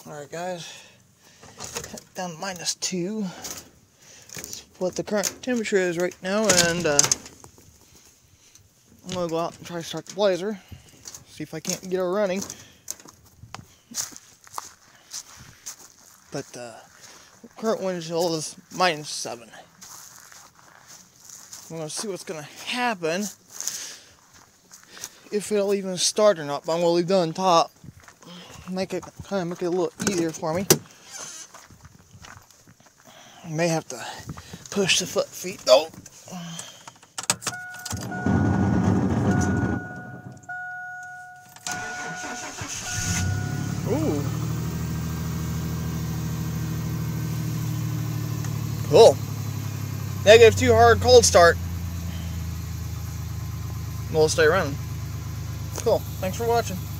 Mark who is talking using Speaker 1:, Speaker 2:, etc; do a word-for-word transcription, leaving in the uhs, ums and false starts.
Speaker 1: Alright guys, down to minus two. That's what the current temperature is right now, and uh, I'm going to go out and try to start the blazer. See if I can't get her running. But uh, the current wind chill is minus seven. I'm going to see what's going to happen, if it'll even start or not, but I'm going to leave that on top. Make it kind of make it a little easier for me. I may have to push the foot feet. Oh! Ooh. Cool. Negative two hard cold start. We'll stay running. Cool. Thanks for watching.